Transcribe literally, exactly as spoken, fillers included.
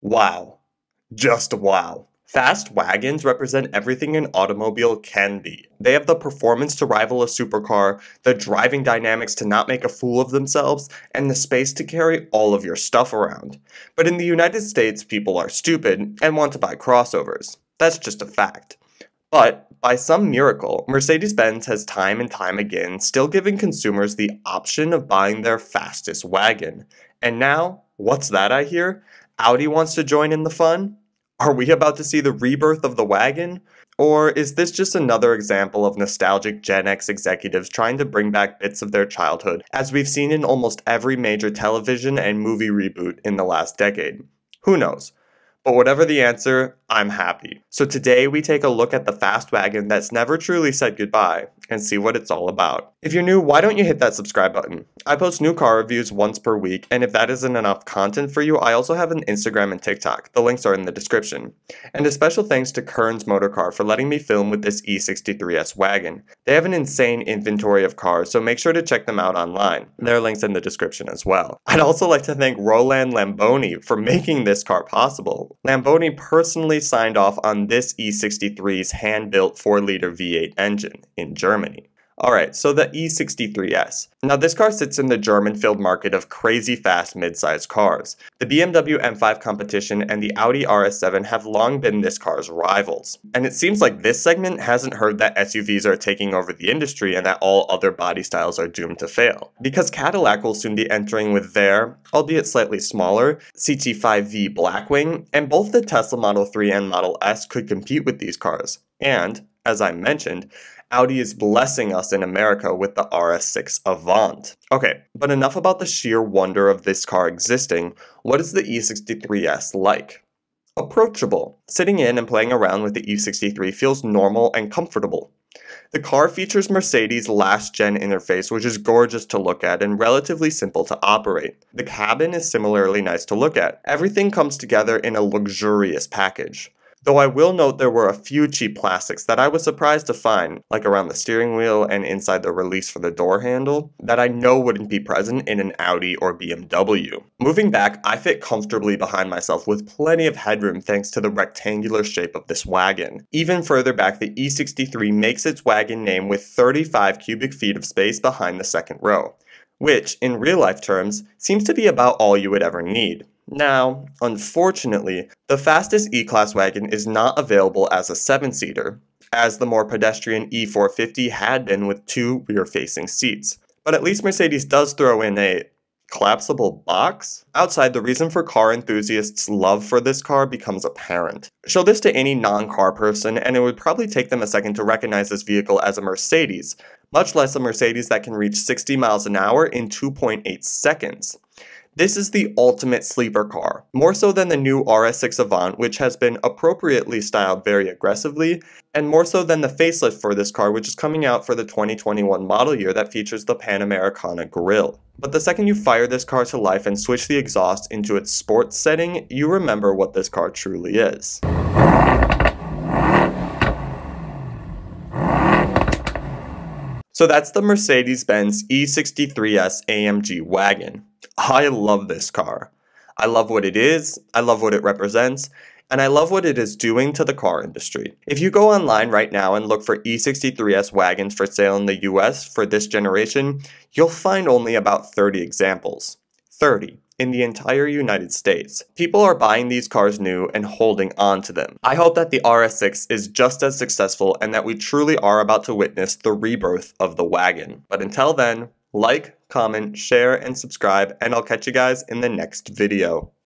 Wow. Just wow. Fast wagons represent everything an automobile can be. They have the performance to rival a supercar, the driving dynamics to not make a fool of themselves, and the space to carry all of your stuff around. But in the United States, people are stupid and want to buy crossovers. That's just a fact. But, by some miracle, Mercedes-Benz has time and time again still given consumers the option of buying their fastest wagon. And now, what's that I hear? Audi wants to join in the fun? Are we about to see the rebirth of the wagon? Or is this just another example of nostalgic Gen X executives trying to bring back bits of their childhood, as we've seen in almost every major television and movie reboot in the last decade? Who knows? But whatever the answer, I'm happy. So today we take a look at the fast wagon that's never truly said goodbye and see what it's all about. If you're new, why don't you hit that subscribe button? I post new car reviews once per week, and if that isn't enough content for you, I also have an Instagram and TikTok. The links are in the description. And a special thanks to Kearns Motorcar for letting me film with this E sixty-three S wagon. They have an insane inventory of cars, so make sure to check them out online. There are links in the description as well. I'd also like to thank Roland Lamboni for making this car possible. Lamboni personally signed off on this E sixty-three's hand-built four liter V eight engine in Germany. Alright, so the E sixty-three S. Now this car sits in the German-filled market of crazy fast mid-sized cars. The B M W M five competition and the Audi R S seven have long been this car's rivals. And it seems like this segment hasn't heard that S U Vs are taking over the industry and that all other body styles are doomed to fail. Because Cadillac will soon be entering with their, albeit slightly smaller, C T five V Blackwing, and both the Tesla Model three and Model S could compete with these cars. And, as I mentioned, Audi is blessing us in America with the R S six Avant. Okay, but enough about the sheer wonder of this car existing. What is the E sixty-three S like? Approachable. Sitting in and playing around with the E sixty-three feels normal and comfortable. The car features Mercedes' last-gen interface, which is gorgeous to look at and relatively simple to operate. The cabin is similarly nice to look at. Everything comes together in a luxurious package. Though I will note there were a few cheap plastics that I was surprised to find, like around the steering wheel and inside the release for the door handle, that I know wouldn't be present in an Audi or B M W. Moving back, I fit comfortably behind myself with plenty of headroom thanks to the rectangular shape of this wagon. Even further back, the E sixty-three makes its wagon name with thirty-five cubic feet of space behind the second row, which, in real-life terms, seems to be about all you would ever need. Now, unfortunately, the fastest E-Class wagon is not available as a seven-seater, as the more pedestrian E four fifty had been with two rear-facing seats. But at least Mercedes does throw in a collapsible box? Outside, the reason for car enthusiasts' love for this car becomes apparent. Show this to any non-car person, and it would probably take them a second to recognize this vehicle as a Mercedes, much less a Mercedes that can reach sixty miles an hour in two point eight seconds. This is the ultimate sleeper car, more so than the new R S six Avant, which has been appropriately styled very aggressively, and more so than the facelift for this car, which is coming out for the twenty twenty-one model year that features the Panamericana grille. But the second you fire this car to life and switch the exhaust into its sports setting, you remember what this car truly is. So that's the Mercedes-Benz E sixty-three S A M G wagon. I love this car. I love what it is, I love what it represents, and I love what it is doing to the car industry. If you go online right now and look for E sixty-three S wagons for sale in the U S for this generation, you'll find only about thirty examples. thirty. In the entire United States. People are buying these cars new and holding on to them. I hope that the R S six is just as successful and that we truly are about to witness the rebirth of the wagon. But until then, like, comment, share, and subscribe, and I'll catch you guys in the next video.